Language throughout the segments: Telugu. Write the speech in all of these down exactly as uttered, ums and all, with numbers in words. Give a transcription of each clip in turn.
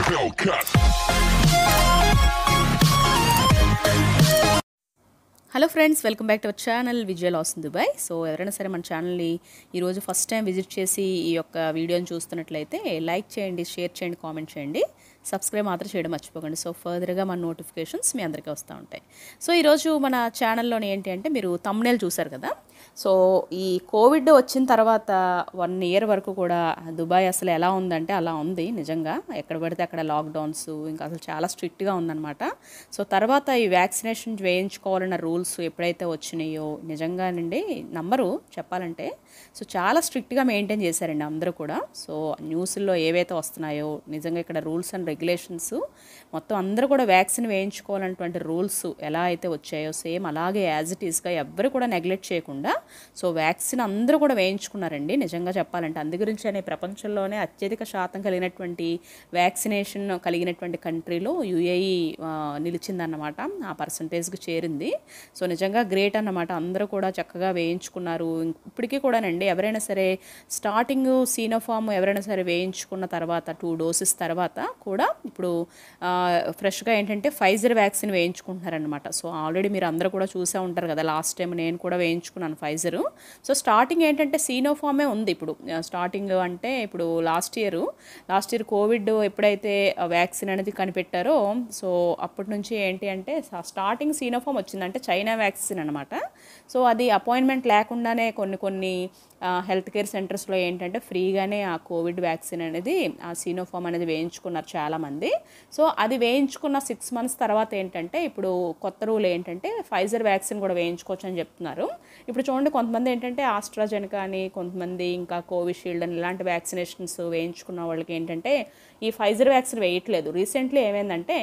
Hello friends, welcome back to our channel Vijay లాస్ ఇన్ దుబాయ్. సో ఎవరైనా సరే మన ఛానల్ని ఈరోజు ఫస్ట్ టైం విజిట్ చేసి ఈ యొక్క వీడియోని చూస్తున్నట్లయితే లైక్ చేయండి, షేర్ చేయండి, కామెంట్ చేయండి, సబ్స్క్రైబ్ మాత్రం చేయడం మర్చిపోకండి. సో ఫర్దర్గా మన నోటిఫికేషన్స్ మీ అందరికీ వస్తూ ఉంటాయి. సో ఈరోజు మన ఛానల్లోని ఏంటి అంటే, మీరు థంబ్నెయిల్ చూసారు కదా. సో ఈ కోవిడ్ వచ్చిన తర్వాత వన్ ఇయర్ వరకు కూడా దుబాయ్ అసలు ఎలా ఉందంటే అలా ఉంది నిజంగా. ఎక్కడ పడితే అక్కడ లాక్డౌన్స్, ఇంకా అసలు చాలా స్ట్రిక్ట్గా ఉందన్నమాట. సో తర్వాత ఈ వ్యాక్సినేషన్ వేయించుకోవాలన్న రూల్స్ ఎప్పుడైతే వచ్చినాయో నిజంగానండి నంబరు చెప్పాలంటే సో చాలా స్ట్రిక్ట్గా మెయింటైన్ చేశారండి అందరూ కూడా. సో న్యూస్లో ఏవైతే వస్తున్నాయో నిజంగా ఇక్కడ రూల్స్ అండ్ రెగ్యులేషన్స్ మొత్తం అందరూ కూడా వ్యాక్సిన్ వేయించుకోవాలన్నటువంటి రూల్స్ ఎలా అయితే వచ్చాయో సేమ్ అలాగే యాజ్ ఇట్ ఈస్గా ఎవ్వరు కూడా నెగ్లెక్ట్ చేయకుండా సో వ్యాక్సిన్ అందరూ కూడా వేయించుకున్నారండి నిజంగా చెప్పాలంటే. అందు గురించి అనే ప్రపంచంలోనే అత్యధిక శాతం కలిగినటువంటి వ్యాక్సినేషన్ కలిగినటువంటి కంట్రీలో యూఏఈ నిలిచిందన్నమాట, ఆ పర్సంటేజ్కి చేరింది. సో నిజంగా గ్రేట్ అన్నమాట. అందరూ కూడా చక్కగా వేయించుకున్నారు. ఇప్పటికీ కూడానండి ఎవరైనా సరే స్టార్టింగ్ సీనోఫార్మ్ ఎవరైనా సరే వేయించుకున్న తర్వాత టూ డోసెస్ తర్వాత కూడా ఇప్పుడు ఫ్రెష్గా ఏంటంటే ఫైజర్ వ్యాక్సిన్ వేయించుకుంటున్నారనమాట. సో ఆల్రెడీ మీరు అందరూ కూడా చూసే ఉంటారు కదా, లాస్ట్ టైం నేను కూడా వేయించుకున్నాను ఫైజరు. సో స్టార్టింగ్ ఏంటంటే సీనోఫార్మే ఉంది ఇప్పుడు. స్టార్టింగ్ అంటే ఇప్పుడు last year last year covid ఎప్పుడైతే వ్యాక్సిన్ అనేది కనిపెట్టారో సో అప్పటి నుంచి ఏంటి అంటే స్టార్టింగ్ సీనోఫార్మ్ వచ్చిందంటే చైనా వ్యాక్సిన్ అనమాట. సో అది అపాయింట్మెంట్ లేకుండానే కొన్ని కొన్ని హెల్త్ కేర్ సెంటర్స్లో ఏంటంటే ఫ్రీగానే ఆ కోవిడ్ వ్యాక్సిన్ అనేది ఆ సీనోఫార్మ్ అనేది వేయించుకున్నారు చాలామంది. సో అది వేయించుకున్న సిక్స్ మంత్స్ తర్వాత ఏంటంటే ఇప్పుడు కొత్త రూల్ ఏంటంటే ఫైజర్ వ్యాక్సిన్ కూడా వేయించుకోవచ్చు అని చెప్తున్నారు. ఇప్పుడు చూడండి, కొంతమంది ఏంటంటే ఆస్ట్రాజెనకా అని, కొంతమంది ఇంకా కోవిషీల్డ్ అని ఇలాంటి వ్యాక్సినేషన్స్ వేయించుకున్న వాళ్ళకి ఏంటంటే ఈ ఫైజర్ వ్యాక్సిన్ వేయట్లేదు. రీసెంట్లీ ఏమైందంటే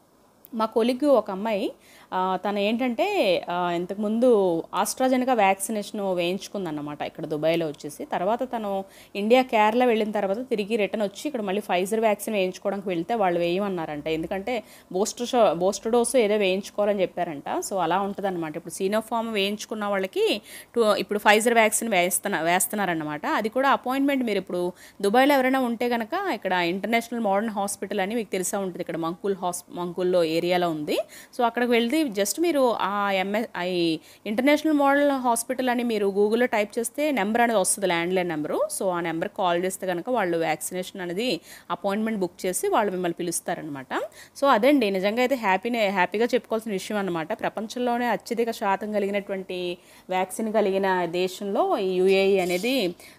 మా కొలిగ్ ఒక అమ్మాయి తను ఏంటంటే ఇంతకుముందు ఆస్ట్రాజెనకా వ్యాక్సినేషన్ వేయించుకుందన్నమాట ఇక్కడ దుబాయ్లో వచ్చేసి. తర్వాత తను ఇండియా కేరళ వెళ్ళిన తర్వాత తిరిగి రిటర్న్ వచ్చి ఇక్కడ మళ్ళీ ఫైజర్ వ్యాక్సిన్ వేయించుకోవడానికి వెళ్తే వాళ్ళు వేయమన్నారంట. ఎందుకంటే బూస్టర్ షో బూస్టర్ డోసు ఏదో వేయించుకోవాలని చెప్పారంట. సో అలా ఉంటుంది అనమాట. ఇప్పుడు సీనోఫార్మ్ వేయించుకున్న వాళ్ళకి టూ ఇప్పుడు ఫైజర్ వ్యాక్సిన్ వేస్తున్నా వేస్తున్నారన్నమాట. అది కూడా అపాయింట్మెంట్ మీరు ఇప్పుడు దుబాయ్లో ఎవరైనా ఉంటే కనుక ఇక్కడ ఇంటర్నేషనల్ మోడర్న్ హాస్పిటల్ అని మీకు తెలిసే ఉంటుంది, ఇక్కడ మంకుల్ హాస్ మంకుల్లో ఏరియాలో ఉంది. సో అక్కడికి వెళ్తే జస్ట్ మీరు ఆ ఎంఎస్ ఈ ఇంటర్నేషనల్ మోడల్ హాస్పిటల్ అని మీరు గూగుల్లో టైప్ చేస్తే నెంబర్ అనేది వస్తుంది, ల్యాండ్లైన్ నెంబరు. సో ఆ నెంబర్కి కాల్ చేస్తే కనుక వాళ్ళు వ్యాక్సినేషన్ అనేది అపాయింట్మెంట్ బుక్ చేసి వాళ్ళు మిమ్మల్ని పిలుస్తారనమాట. సో అదండి నిజంగా అయితే హ్యాపీనే హ్యాపీగా చెప్పుకోవాల్సిన విషయం అనమాట. ప్రపంచంలోనే అత్యధిక శాతం కలిగినటువంటి వ్యాక్సిన్ కలిగిన దేశంలో ఈ యూఏఈ అనేది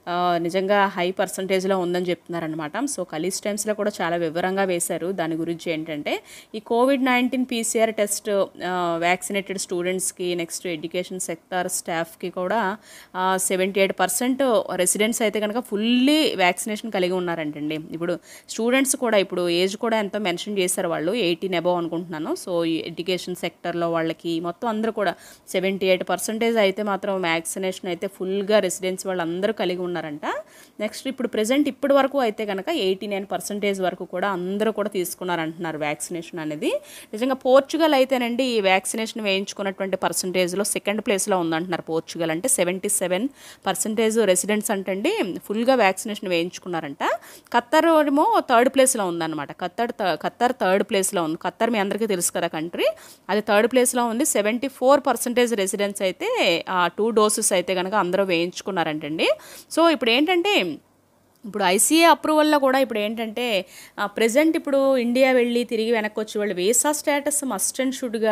నిజంగా హై పర్సంటేజ్లో ఉందని చెప్తున్నారనమాట. సో ఖలీజ్ టైమ్స్లో కూడా చాలా వివరంగా వేశారు దాని గురించి. ఏంటంటే ఈ covid nineteen PCR test vaccinated స్టూడెంట్స్కి, నెక్స్ట్ ఎడ్యుకేషన్ సెక్టార్ స్టాఫ్కి కూడా సెవెంటీ ఎయిట్ పర్సెంట్ రెసిడెంట్స్ అయితే కనుక ఫుల్లీ వ్యాక్సినేషన్ కలిగి ఉన్నారంటండి. ఇప్పుడు స్టూడెంట్స్ కూడా ఇప్పుడు ఏజ్ కూడా ఎంతో మెన్షన్ చేశారు వాళ్ళు, ఎయిటీన్ అబవ్ అనుకుంటున్నాను. సో ఈ ఎడ్యుకేషన్ సెక్టర్లో వాళ్ళకి మొత్తం అందరూ కూడా సెవెంటీ ఎయిట్ పర్సెంటేజ్ అయితే మాత్రం వ్యాక్సినేషన్ అయితే ఫుల్గా రెసిడెంట్స్ వాళ్ళందరూ కలిగి ఉన్నారంట. నెక్స్ట్ ఇప్పుడు ప్రజెంట్ ఇప్పటి వరకు అయితే కనుక ఎయిటీ నైన్ పర్సెంటేజ్ వరకు కూడా అందరూ కూడా తీసుకున్నారంటున్నారు వ్యాక్సినేషన్ అనేది. నిజంగా పోర్చుగల్ అయితేనండి ఈ వ్యాక్సినేషన్ వేయించుకున్నటువంటి పర్సంటేజ్లో సెకండ్ ప్లేస్లో ఉందంటున్నారు. పోర్చుగల్ అంటే సెవెంటీ సెవెన్ పర్సెంటేజ్ రెసిడెంట్స్ అంటండి ఫుల్గా వ్యాక్సినేషన్ వేయించుకున్నారంట. ఖత్తర్ ఏమో థర్డ్ ప్లేస్లో ఉందన్నమాట. ఖత్తర్ ఖత్తర్ థర్డ్ ప్లేస్లో ఉంది. ఖత్తర్ మీ అందరికీ తెలుసు కదా కంట్రీ, అది థర్డ్ ప్లేస్లో ఉంది. సెవెంటీ ఫోర్ పర్సెంటేజ్ రెసిడెంట్స్ అయితే ఆ టూ డోసెస్ అయితే కనుక అందరూ వేయించుకున్నారంటండి. సో ఇప్పుడు ఏంటంటే ఇప్పుడు ఐసీఏ అప్రూవల్లో కూడా ఇప్పుడు ఏంటంటే ప్రజెంట్ ఇప్పుడు ఇండియా వెళ్ళి తిరిగి వెనక్కి వచ్చి వాళ్ళు వీసా స్టేటస్ మస్ట్ అండ్ షుడ్గా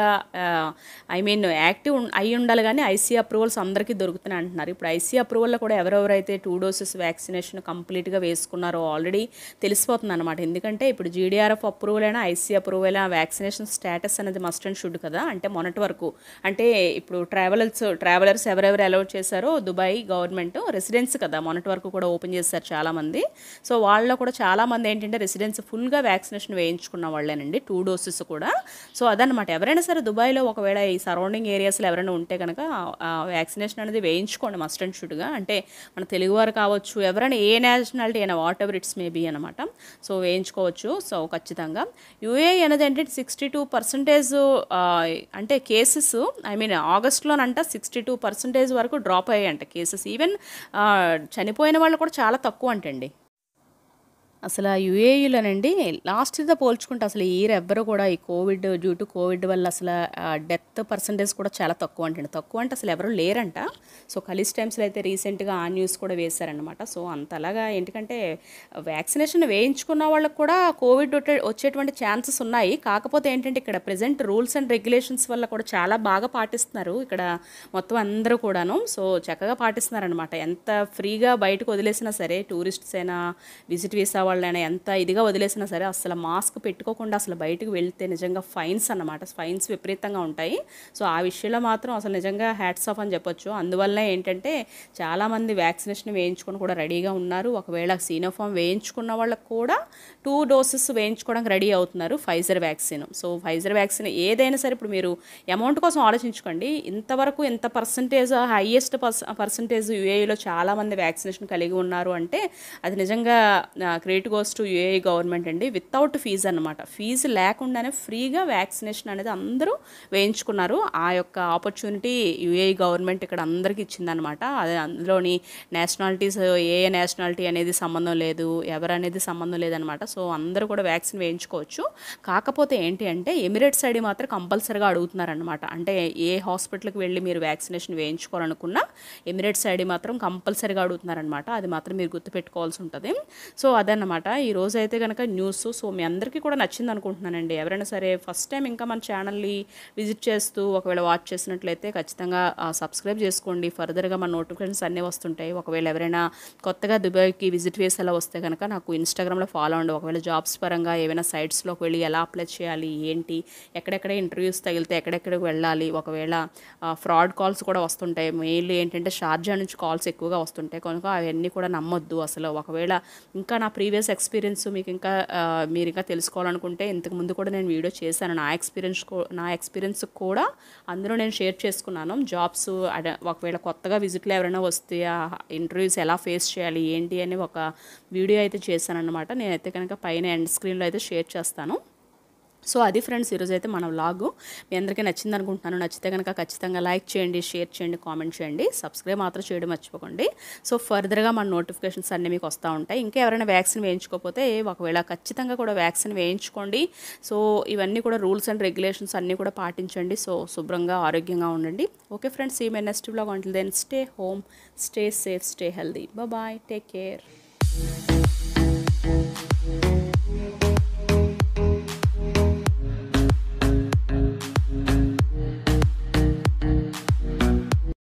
ఐ మీన్ యాక్టివ్ అయి ఉండాలి, కానీ ఐసీఏ అప్రూవల్స్ అందరికీ దొరుకుతున్నాయి అంటున్నారు. ఇప్పుడు ఐసీఏ అప్రూవల్లో కూడా ఎవరెవరైతే టూ డోసెస్ వ్యాక్సినేషన్ కంప్లీట్గా వేసుకున్నారో ఆల్రెడీ తెలిసిపోతుంది అనమాట. ఎందుకంటే ఇప్పుడు జీడీఆర్ఎఫ్ అప్రూవల్ అయినా ఐసీఏ అప్రూవల్ అయినా వ్యాక్సినేషన్ స్టేటస్ అనేది మస్ట్ అండ్ షుడ్ కదా. అంటే మొన్నటి వరకు అంటే ఇప్పుడు ట్రావెలర్స్ ట్రావెలర్స్ ఎవరెవరు అలౌట్ చేశారో దుబాయ్ గవర్నమెంట్ రెసిడెంట్స్ కదా మొన్నటి వరకు కూడా ఓపెన్ చేశారు చాలా మంది. సో వాళ్ళలో కూడా చాలామంది ఏంటంటే రెసిడెంట్స్ ఫుల్గా వ్యాక్సినేషన్ వేయించుకున్న వాళ్ళేనండి, టూ డోసెస్ కూడా. సో అదనమాట. ఎవరైనా సరే దుబాయ్లో ఒకవేళ ఈ సరౌండింగ్ ఏరియాస్లో ఎవరైనా ఉంటే కనుక వ్యాక్సినేషన్ అనేది వేయించుకోండి మస్ట్ అండ్ షుడ్గా. అంటే మన తెలుగువారు కావచ్చు, ఎవరైనా ఏ నేషనాలిటీ అయినా వాట్ ఎవర్ ఇట్స్ మేబీ అనమాట. సో వేయించుకోవచ్చు. సో ఖచ్చితంగా యూఏఈ అనేది అంటే సిక్స్టీ టూ పర్సెంటేజ్ అంటే కేసెస్ ఐ మీన్ ఆగస్టులోనంట సిక్స్టీ టూ పర్సెంటేజ్ వరకు డ్రాప్ అయ్యాయంట కేసెస్. ఈవెన్ చనిపోయిన వాళ్ళు కూడా చాలా తక్కువ అంటండి. అసలు యూఏఈలోనండి లాస్ట్‌తో పోల్చుకుంటే అసలు ఈ ఇయర్ ఎవ్వరు కూడా ఈ కోవిడ్ డ్యూ టు కోవిడ్ వల్ల అసలు ఆహ్, డెత్ పర్సెంటేజ్ కూడా చాలా తక్కువ అంటండి. తక్కువ అంటే అసలు ఎవరు లేరంట. సో, కలిసి టైమ్స్‌లో అయితే రీసెంట్‌గా ఆ న్యూస్ కూడా వేశారనమాట. సో, అంతలాగా ఎందుకంటే వ్యాక్సినేషన్ వేయించుకున్న వాళ్ళకి కూడా కోవిడ్ ఒటే వచ్చేటువంటి ఛాన్సెస్ ఉన్నాయి. కాకపోతే ఏంటంటే ఇక్కడ ప్రెజెంట్ రూల్స్ అండ్ రెగ్యులేషన్స్ వల్ల కూడా చాలా బాగా పాటిస్తున్నారు. ఇక్కడ మొత్తం అందరూ కూడాను. సో, చక్కగా పాటిస్తున్నారనమాట. ఎంత ఫ్రీగా బయటకు వదిలేసినా సరే టూరిస్ట్స్ అయినా, విజిట్ వీసా వాళ్ళైనా ఎంత ఇదిగా వదిలేసినా సరే అసలు మాస్క్ పెట్టుకోకుండా అసలు బయటకు వెళ్తే నిజంగా ఫైన్స్ అన్నమాట. ఫైన్స్ విపరీతంగా ఉంటాయి. సో, ఆ విషయంలో మాత్రం అసలు నిజంగా హ్యాట్స్ ఆఫ్ అని చెప్పొచ్చు. అందువల్లనే ఏంటంటే చాలామంది వ్యాక్సినేషన్ వేయించుకొని కూడా రెడీగా ఉన్నారు. ఒకవేళ సీనోఫార్మ్ వేయించుకున్న వాళ్ళకు కూడా టూ డోసెస్ వేయించుకోవడానికి రెడీ అవుతున్నారు Pfizer vaccine. So, Pfizer vaccine ఏదైనా సరే ఇప్పుడు మీరు అమౌంట్ కోసం ఆలోచించుకోండి. ఇంతవరకు ఎంత పర్సంటేజ్ హైయెస్ట్ పర్స పర్సంటేజ్ యూఏఈలో చాలామంది వ్యాక్సినేషన్ కలిగి ఉన్నారు అంటే అది నిజంగా credit goes to UAE government అండి. వితౌట్ ఫీజు అనమాట. ఫీజు లేకుండానే ఫ్రీగా వ్యాక్సినేషన్ అనేది అందరూ వేయించుకున్నారు. ఆ యొక్క ఆపర్చునిటీ యూఏఈ గవర్నమెంట్ ఇక్కడ అందరికీ ఇచ్చిందనమాట. అదే అందులోని నేషనాలిటీస్ ఏ ఏ నేషనాలిటీ అనేది సంబంధం లేదు, ఎవరనేది సంబంధం లేదనమాట. సో, అందరూ కూడా వ్యాక్సిన్ వేయించుకోవచ్చు. కాకపోతే ఏంటి అంటే ఎమిరేట్స్ ఐడి మాత్రం కంపల్సరీగా అడుగుతున్నారనమాట. అంటే ఏ హాస్పిటల్కి వెళ్ళి మీరు వ్యాక్సినేషన్ వేయించుకోవాలనుకున్నా ఎమిరేట్స్ ఐడి మాత్రం కంపల్సరీగా అడుగుతున్నారనమాట. అది మాత్రం మీరు గుర్తుపెట్టుకోవాల్సి ఉంటుంది. సో, అదన్నమాట ఈరోజు అయితే కనుక న్యూస్. సో, మీ అందరికీ కూడా నచ్చింది అనుకుంటున్నానండి. ఎవరైనా సరే ఫస్ట్ టైం ఇంకా మన ఛానల్ని విజిట్ చేస్తూ ఒకవేళ వాచ్ చేసినట్లయితే ఖచ్చితంగా సబ్స్క్రైబ్ చేసుకోండి. ఫర్దర్గా మన నోటిఫికేషన్స్ అన్నీ వస్తుంటాయి. ఒకవేళ ఎవరైనా కొత్తగా దుబాయ్కి విజిట్ వేసేలా వస్తే కనుక నాకు ఇన్స్టాగ్రామ్లో ఫాలో అవ్వండి. ఒకవేళ జాబ్స్ పరంగా ఏమైనా సైట్స్లోకి వెళ్ళి ఎలా అప్లై చేయాలి, ఏంటి, ఎక్కడెక్కడ ఇంటర్వ్యూస్ తగిలితే ఎక్కడెక్కడికి వెళ్ళాలి, ఒకవేళ ఫ్రాడ్ కాల్స్ కూడా వస్తుంటాయి. మెయిన్లీ ఏంటంటే షార్జా నుంచి కాల్స్ ఎక్కువగా వస్తుంటాయి కనుక అవన్నీ కూడా నమ్మొద్దు. అసలు ఒకవేళ ఇంకా నా ప్రీవియస్ ఎక్స్పీరియన్స్ మీకు ఇంకా మీరు ఇంకా తెలుసుకోవాలనుకుంటే ఇంతకు ముందు కూడా నేను వీడియో చేశాను. నా ఎక్స్పీరియన్స్ నా ఎక్స్పీరియన్స్ కూడా అందులో నేను షేర్ చేసుకున్నాను. జాబ్స్ ఒకవేళ కొత్తగా విజిట్లో ఎవరైనా వస్తే ఇంటర్వ్యూస్ ఎలా ఫేస్ చేయాలి ఏంటి అని ఒక వీడియో అయితే చేశాను అనమాట. నేనైతే కనుక పైన ఎండ్ స్క్రీన్లో అయితే షేర్ చేస్తాను. సో, అది ఫ్రెండ్స్ ఈరోజు అయితే మన వ్లాగు మీ అందరికీ నచ్చింది అనుకుంటున్నాను. నచ్చితే కనుక ఖచ్చితంగా లైక్ చేయండి, షేర్ చేయండి, కామెంట్ చేయండి, సబ్స్క్రైబ్ మాత్రం చేయడం మర్చిపోకండి. సో, ఫర్దర్గా మన నోటిఫికేషన్స్ అన్నీ మీకు వస్తూ ఉంటాయి. ఇంకా ఎవరైనా వ్యాక్సిన్ వేయించుకోకపోతే ఒకవేళ ఖచ్చితంగా కూడా వ్యాక్సిన్ వేయించుకోండి. సో, ఇవన్నీ కూడా రూల్స్ అండ్ రెగ్యులేషన్స్ అన్నీ కూడా పాటించండి. సో, శుభ్రంగా ఆరోగ్యంగా ఉండండి. ఓకే ఫ్రెండ్స్, ఈ my next vlog until then stay home, stay safe, stay healthy. Bye, take care.